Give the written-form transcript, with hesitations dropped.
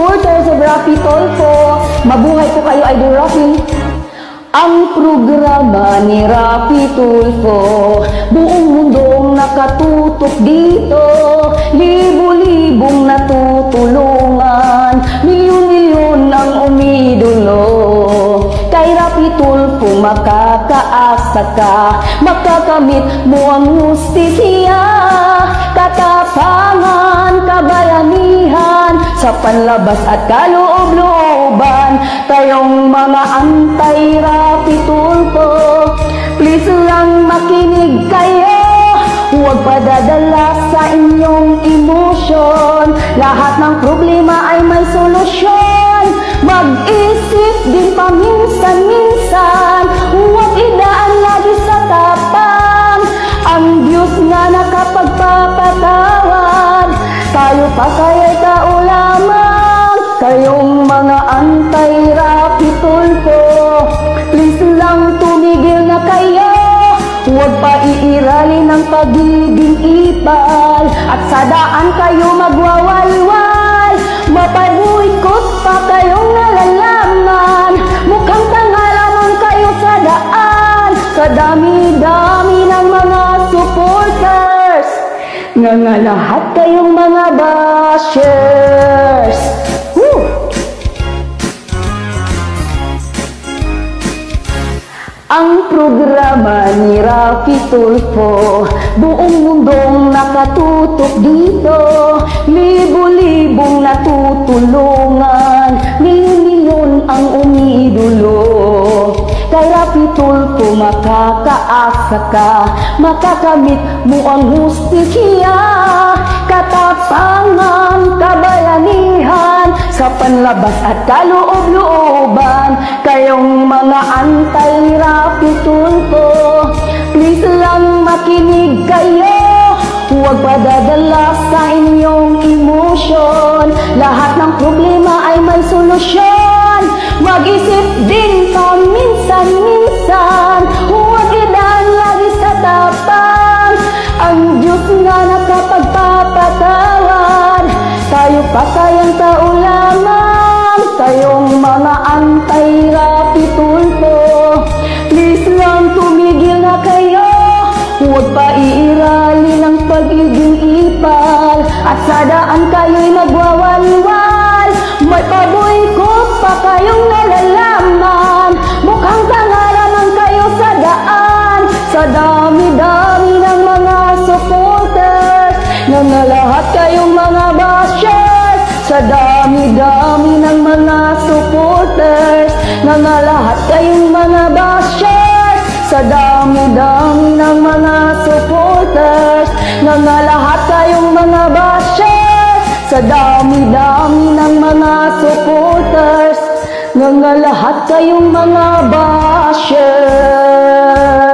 supporters of Raffy Tulfo. Mabuhay po kayo, Idol Raffy. Ang programa ni Raffy Tulfo, buong mundong nakatutok dito, libo-libong natutulungan, milyon-milyon ang umidolo. Kay Raffy Tulfo makakaasa ka, makakamit mo ang hustisya, katapangan, kabayanihan, sa panlabas at kaloob-looban. Kayong mga anti-Raffy Tulfo, please lang makinig kayo, huwag padadala sa inyong emosyon. Lahat ng problema ay may solusyon. Mag-isip din paminsan-minsan, huwag idaan lagi sa tapang. Ang Diyos nga nakapagpapatawad, tayo pa kaya'y tao lamang. Kayong mga anti-Raffy Tulfo, please lang tumigil na kayo, huwag pa iiralin ang pagiging ipal, at sa daan kayo magwawalwal. Mapabuikot pa kayong nalalaman, mukhang tanga lamang kayo sa daan. Sa dami-dami ng mga supporters, nga lahat kayong mga bashers. Ang programa ni Raffy Tulfo, buong mundong nakatutok dito, libo-libong natutulungan, milyon-milyon ang umidolo. Kay Raffy Tulfo makakaasa ka, makakamit mo ang hustisya, katapangan, kabayanihan, sa panlabas at kaloob-looban. Kayong mga anti-Raffy Tulfo, please lang makinig kayo, huwag padadala sa inyong emosyon. Lahat ng problema ay may solusyon. Mag-isip din paminsan-minsan, huwag idaan lagi sa tapang. Ang Diyos nga nakapagpapatawad, tayo pa kayang tao lamang. Kayong mga anti-Raffy Tulfo, please lang tumigil na kayo, huwag pa iiralin ang pagiging ipal, at sa daan kayo'y magwawalwal. May paboykot pa kayong nalalaman, mukhang tanga lamang kayo sa daan. Sa dami-dami ng mga supporters, nga lahat kayong mga bashers. Sa dami-dami ng mga supporters, nga lahat kayong mga bashers. Sa dami-dami ng mga supporters, nga lahat kayong mga bashers. Sa dami-dami ng mga supporters, nga lahat kayong mga bashers.